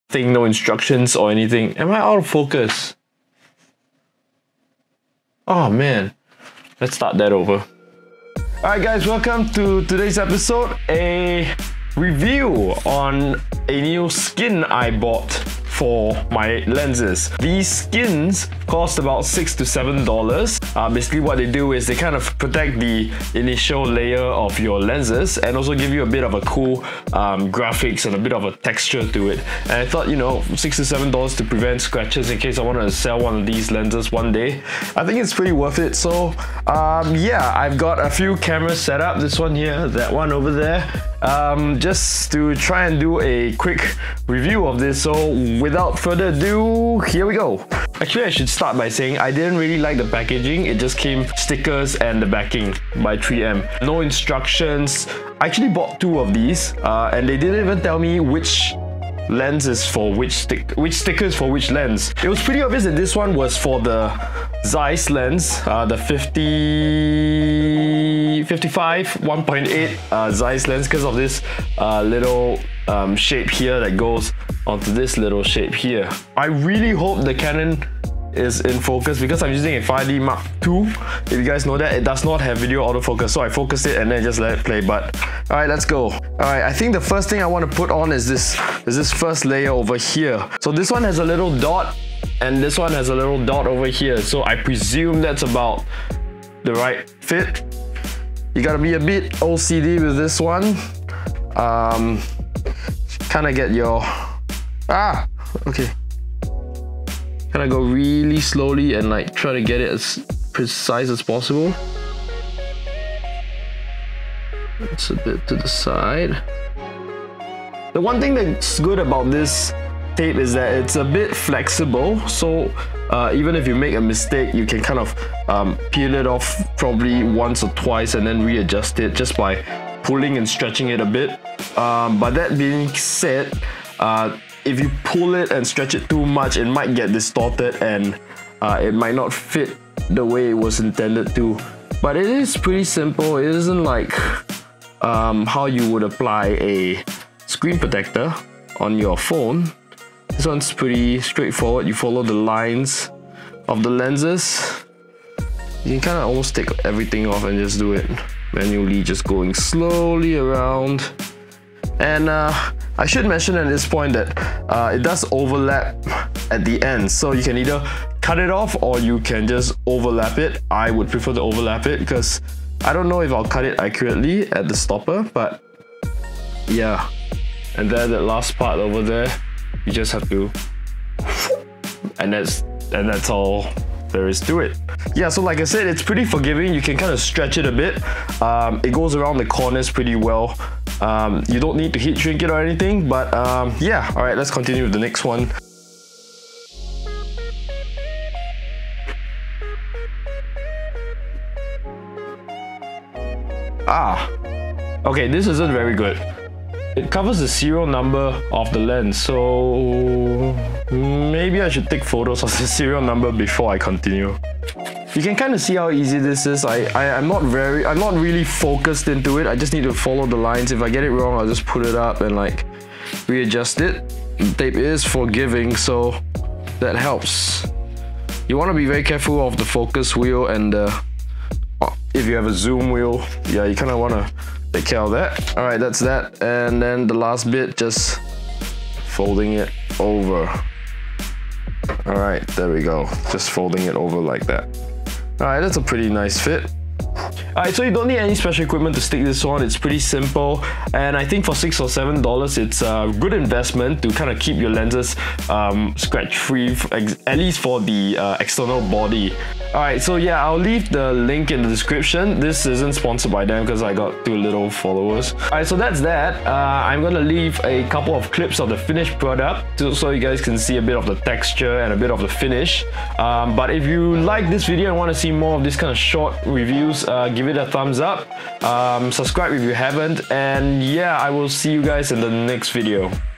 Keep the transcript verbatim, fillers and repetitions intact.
thing, no instructions or anything. Am I out of focus? Oh man, let's start that over. Alright guys, welcome to today's episode, a review on a new skin I bought for my lenses. These skins cost about six to seven dollars. Uh, basically what they do is they kind of protect the initial layer of your lenses and also give you a bit of a cool um, graphics and a bit of a texture to it. And I thought, you know, six to seven dollars to prevent scratches in case I wanted to sell one of these lenses one day. I think it's pretty worth it. So um, yeah, I've got a few cameras set up. This one here, that one over there. Um, just to try and do a quick review of this. So without further ado, here we go. Actually, I should start by saying I didn't really like the packaging. It just came stickers and the backing by three M. No instructions. I actually bought two of these uh, and they didn't even tell me which lens is for which stick, which stickers for which lens. It was pretty obvious that this one was for the Zeiss lens, uh, the fifty, fifty-five one point eight uh, Zeiss lens, because of this uh, little um, shape here that goes onto this little shape here. I really hope the Canon is in focus because I'm using a five D Mark two. If you guys know that, it does not have video autofocus, so I focused it and then just let it play. But all right, let's go. All right, I think the first thing I want to put on is this is this first layer over here. So this one has a little dot and this one has a little dot over here, so I presume that's about the right fit. You gotta be a bit O C D with this one. Um, kind of get your ah okay. Kind of go really slowly and like try to get it as precise as possible. It's a bit to the side. The one thing that's good about this tape is that it's a bit flexible, so uh, even if you make a mistake, you can kind of um, peel it off probably once or twice and then readjust it just by pulling and stretching it a bit. Um, but that being said, uh, if you pull it and stretch it too much, it might get distorted and uh, it might not fit the way it was intended to. But it is pretty simple. It isn't like um, how you would apply a screen protector on your phone. This one's pretty straightforward. You follow the lines of the lenses. You can kind of almost take everything off and just do it manually, just going slowly around. And uh, I should mention at this point that uh, it does overlap at the end, so you can either cut it off or you can just overlap it. I would prefer to overlap it because I don't know if I'll cut it accurately at the stopper, but yeah. And then that last part over there, you just have to, and that's and that's all there is to it. Yeah, so like I said, it's pretty forgiving. You can kind of stretch it a bit. Um, it goes around the corners pretty well. Um, you don't need to heat shrink it or anything, but um, yeah. All right, let's continue with the next one. Ah, okay, this isn't very good. It covers the serial number of the lens, so maybe I should take photos of the serial number before I continue. You can kind of see how easy this is. I, I, I'm not very, I'm not really focused into it. I just need to follow the lines. If I get it wrong, I'll just put it up and like readjust it. The tape is forgiving, so that helps. You want to be very careful of the focus wheel and uh, if you have a zoom wheel, yeah, you kind of want to take care of that. All right, that's that. And then the last bit, just folding it over. All right, there we go. Just folding it over like that. All right, that's a pretty nice fit. All right, so you don't need any special equipment to stick this on. It's pretty simple, and I think for six or seven dollars, it's a good investment to kind of keep your lenses um, scratch-free, at least for the uh, external body. All right, so yeah, I'll leave the link in the description. This isn't sponsored by them because I got too little followers. All right, so that's that. Uh, I'm gonna leave a couple of clips of the finished product to, so you guys can see a bit of the texture and a bit of the finish. Um, but if you like this video and want to see more of this kind of short reviews, uh, give it a thumbs up. Um, subscribe if you haven't, and yeah, I will see you guys in the next video.